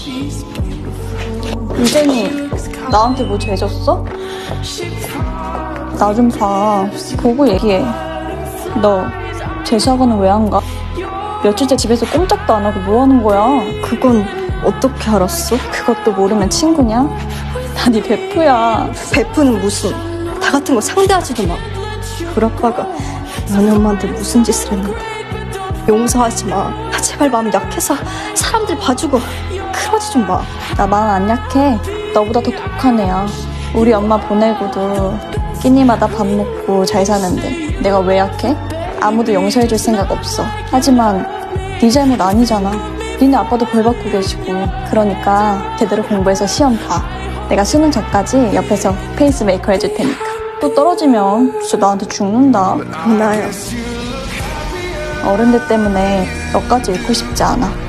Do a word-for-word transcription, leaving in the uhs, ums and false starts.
유진이 나한테 뭐 죄졌어? 나 좀 봐. 보고 얘기해. 너 재수학원은 왜 안 가? 며칠째 집에서 꼼짝도 안 하고 뭐 하는 거야? 그건 어떻게 알았어? 그것도 모르면 친구냐? 나 네 베프야. 베프는 무슨, 나 같은 거 상대하지도 마. 우리 아빠가 너네 엄마한테 무슨 짓을 했는데. 용서하지 마. 제발 마음 약해서 사람들 봐주고 그러지 좀 마. 나 마음 안 약해. 너보다 더 독한 애야. 우리 엄마 보내고도 끼니마다 밥 먹고 잘 사는데 내가 왜 약해? 아무도 용서해줄 생각 없어. 하지만 네 잘못 아니잖아. 니네 아빠도 벌 받고 계시고. 그러니까 제대로 공부해서 시험 봐. 내가 수능 전까지 옆에서 페이스메이커 해줄 테니까. 또 떨어지면 진짜 나한테 죽는다. 로나야. 어른들 때문에 너까지 잃고 싶지 않아.